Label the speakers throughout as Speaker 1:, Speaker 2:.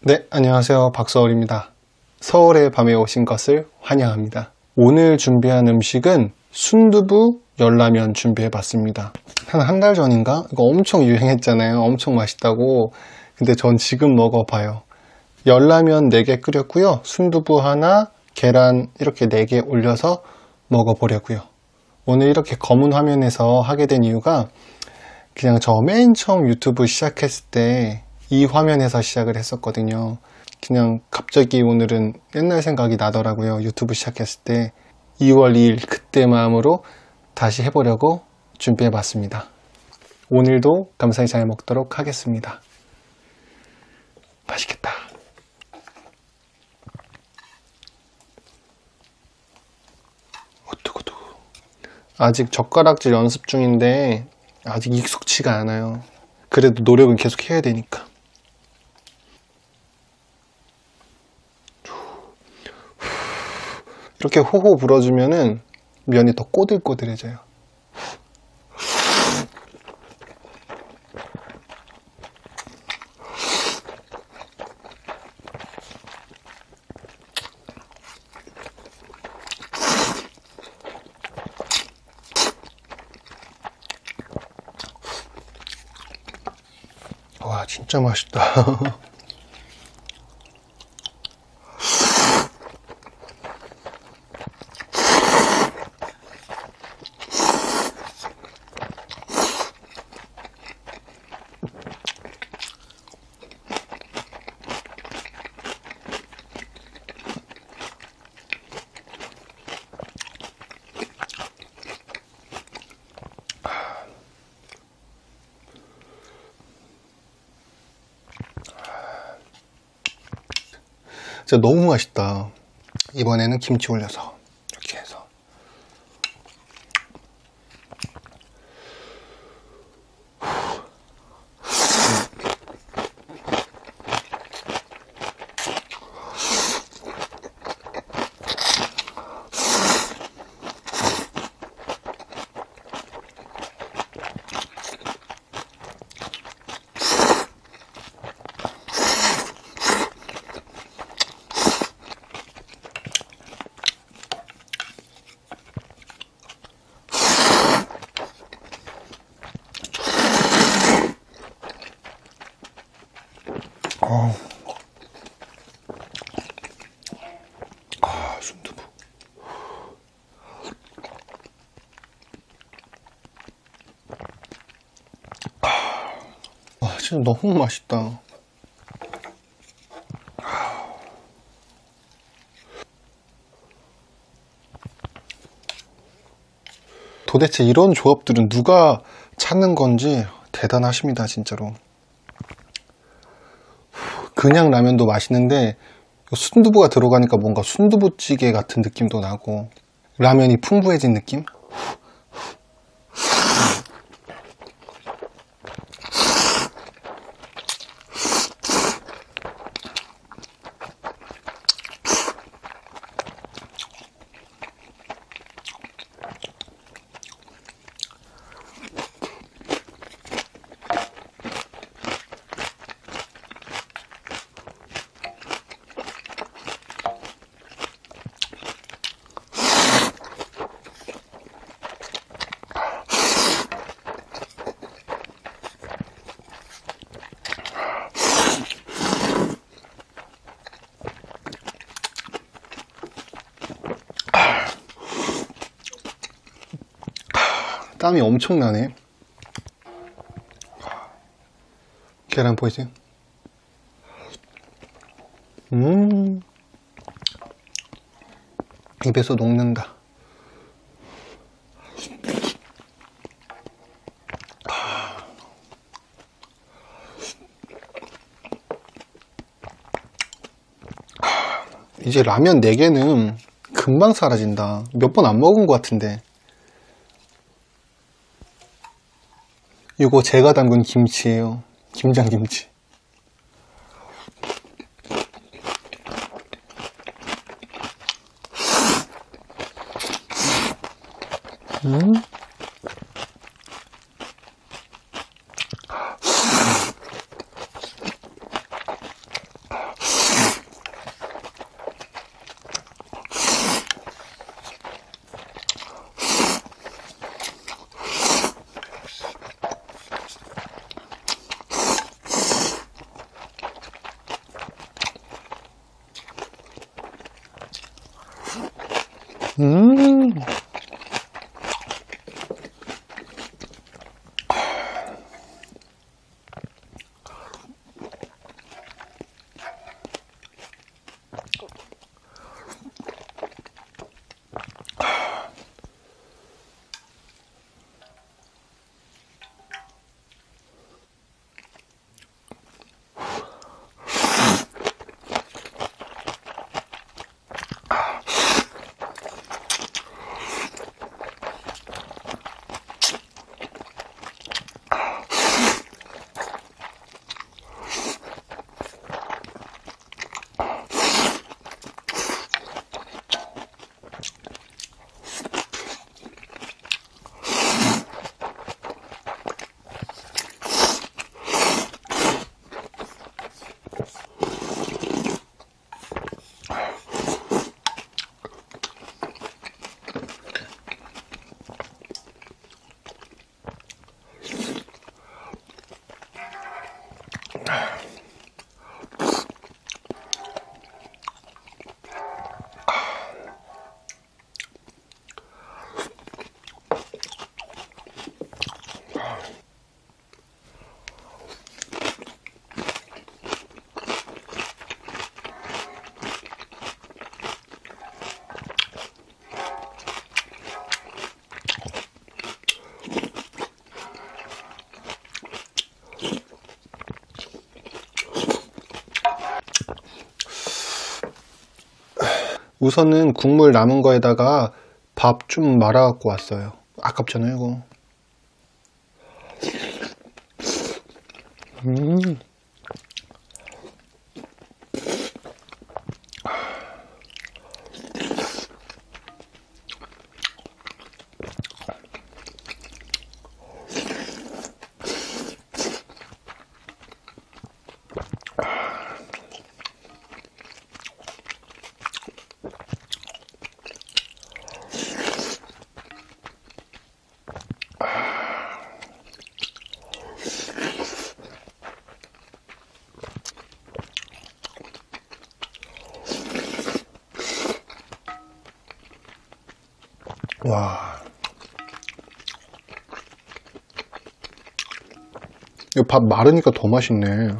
Speaker 1: 네, 안녕하세요. 박서울입니다. 서울의 밤에 오신 것을 환영합니다. 오늘 준비한 음식은 순두부 열라면 준비해봤습니다. 한 달 전인가? 이거 엄청 유행했잖아요. 엄청 맛있다고. 근데 전 지금 먹어봐요. 열라면 4개 끓였고요. 순두부 하나, 계란 이렇게 4개 올려서 먹어보려고요. 오늘 이렇게 검은 화면에서 하게 된 이유가 그냥 저 맨 처음 유튜브 시작했을 때 이 화면에서 시작을 했었거든요. 그냥 갑자기 오늘은 옛날 생각이 나더라고요. 유튜브 시작했을 때 2월 2일 그때 마음으로 다시 해보려고 준비해봤습니다. 오늘도 감사히 잘 먹도록 하겠습니다. 맛있겠다. 어떡어떡. 아직 젓가락질 연습 중인데 아직 익숙치가 않아요. 그래도 노력은 계속 해야 되니까. 이렇게 호호 불어주면은 면이 더 꼬들꼬들해져요. 와, 진짜 맛있다. 진짜 너무 맛있다. 이번에는 김치 올려서 이렇게 해서. 순두부. 와, 진짜 너무 맛있다. 도대체 이런 조합들은 누가 찾는 건지 대단하십니다, 진짜로. 그냥 라면도 맛있는데 순두부가 들어가니까 뭔가 순두부찌개 같은 느낌도 나고 라면이 풍부해진 느낌? 땀이 엄청나네. 계란 보이세요? 입에서 녹는다. 이제 라면 4개는 금방 사라진다. 몇 번 안 먹은 것 같은데. 이거 제가 담근 김치예요. 김장김치. 음. 우선은 국물 남은 거에다가 밥 좀 말아 갖고 왔어요. 아깝잖아요 이거. 와, 이거 밥 마르니까 더 맛있네.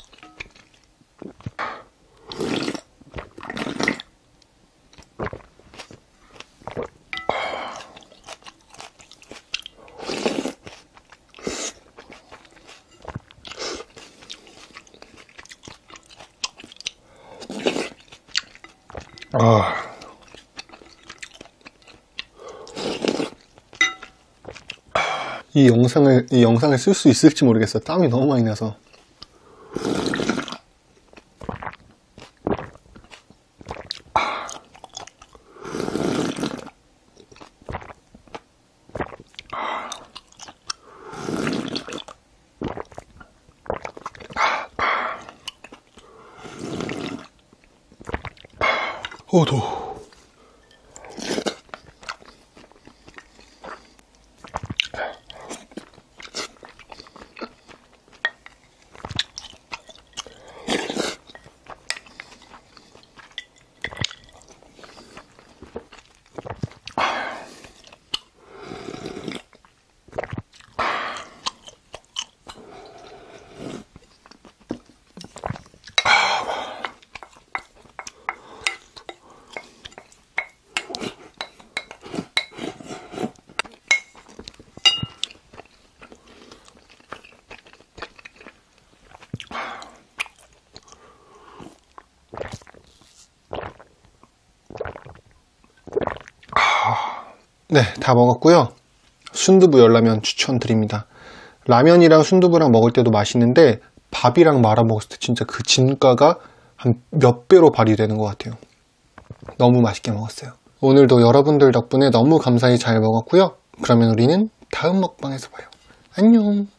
Speaker 1: 이 영상을 쓸 수 있을지 모르겠어. 땀이 너무 많이 나서. 더워. 네, 다 먹었고요. 순두부 열라면 추천드립니다. 라면이랑 순두부랑 먹을 때도 맛있는데 밥이랑 말아 먹었을 때 진짜 그 진가가 한 몇 배로 발휘되는 것 같아요. 너무 맛있게 먹었어요. 오늘도 여러분들 덕분에 너무 감사히 잘 먹었고요. 그러면 우리는 다음 먹방에서 봐요. 안녕.